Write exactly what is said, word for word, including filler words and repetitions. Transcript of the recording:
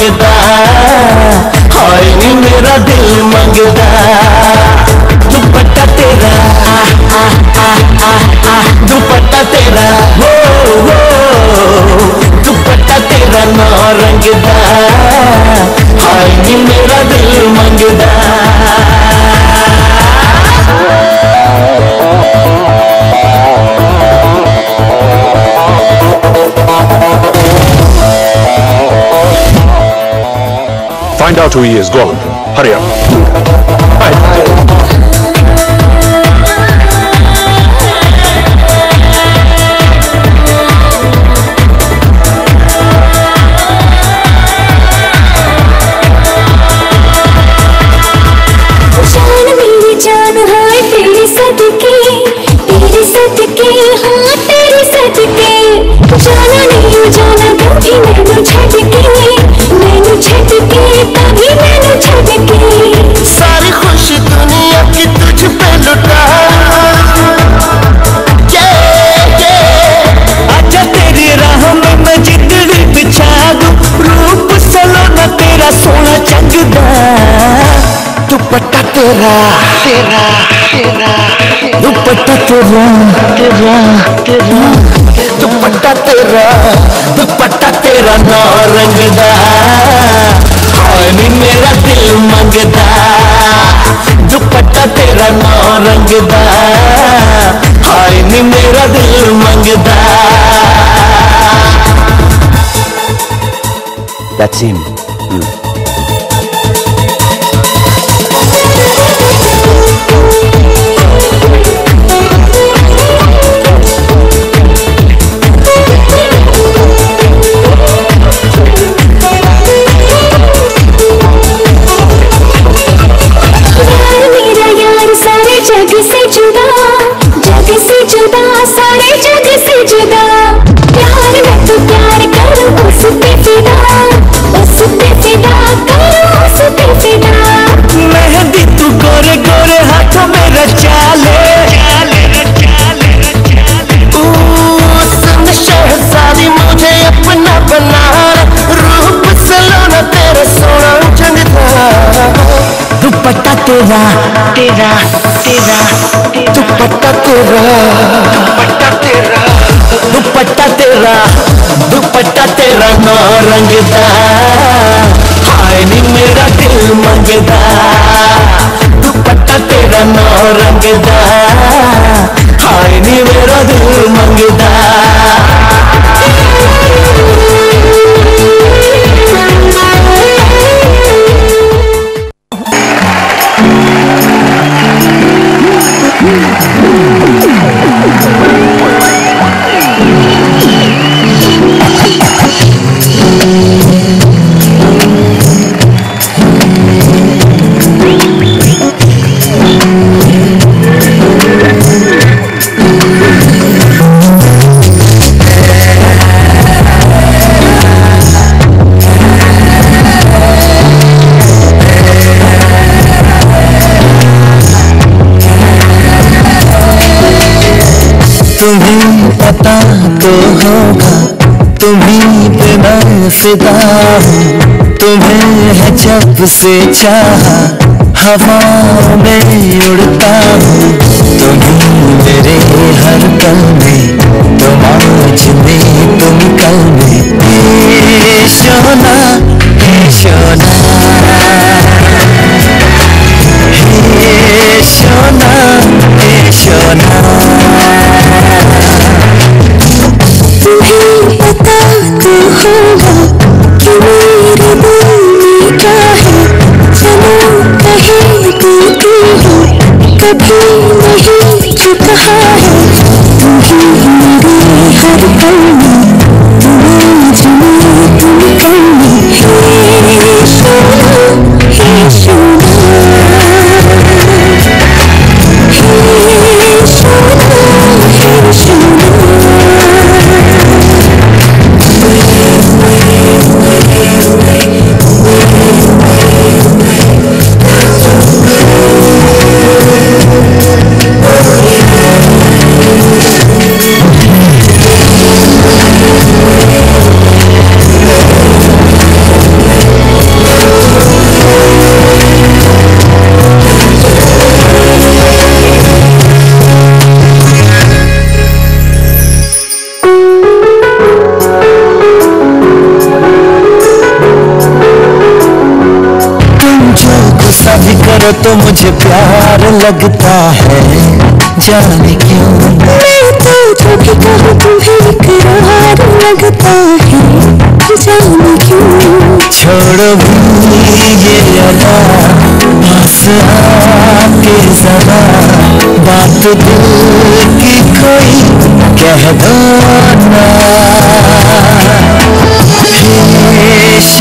मंगदा, हाय नी मेरा दिल मंगदा। दुपट्टा तेरा आ आ आ आ आ दुपट्टा तेरा हो हो, दुपट्टा तेरा ना रंगदा, हाय नी मेरा दिल मंगदा। Find out who he is. Go on. Hurry up. Hi. जान मेरी जान हाय तेरे सदके, तेरे सदके हाँ तेरे सदके। जाना नहीं जाना कभी मैनू छड़ के, मैनू छड़ के कभी मैनू छड़ के। सारी खुशी दुनिया की तुझ पे लुटा, ये ये आजा तेरी राह में मैं जिंदगी बिछा दूं। रूप सलोना तेरा सोना चंगदा, दुपट्टा तेरा तेरा तेरा दुपट्टा तेरा तेरा तेरा दुपट्टा तेरा दुपट्टा तेरा ना रंगदा, हाय नी मेरा दिल मंगदा। दुपट्टा तेरा ना रंगदा, हाय नी मेरा दिल मंगदा। That's him. Hmm. जग से जुदा, जग से जुदा, सारे जग से जुदा। प्यार में तो प्यार करो उस पे फिदा, उस पे फिदा करो उस पे फिदा। मेहंदी तू गोरे गोरे हाथों में रचा ले, शहजादी मुझे अपना बना, रूप सलोना तेरा सोना चंगदा। दुपट्टा तेरा तेरा तेरा दुपट्टा तेरा दुपट्टा तेरा दुपट्टा तेरा दुपट्टा तेरा ना रंगदा, हाय नी मेरा दिल मंगदा। दुपट्टा तेरा ना रंगदा, हाय नी मेरा दिल मंगदा। तुम्हें पता तो होगा, तुम्हीं पे मैं फिदा हूँ। तुम्हें है जब से चाहा, हवाओं में उड़ता हूँ। तुम्हीं मेरे हर पल में, तुम आज में तुम कल में। हे सोना हे सोना, हे सोना हे सोना। तुम्हें पता तो होगा कि मेरे दिल में क्या है, सनम कहे तो तू ही कभी नहीं जो कहा है। तुम ही मेरे हर पल में, तुम आज में तुम कल में। तो मुझे प्यार लगता है, जाने क्यों। मैं तो जो भी कहूँ तुम्हें इकरार लगता है, जाने क्यों। छोड़ो भी ये अदा, पास आके जरा बात दिल की कोई कह दो ना। हे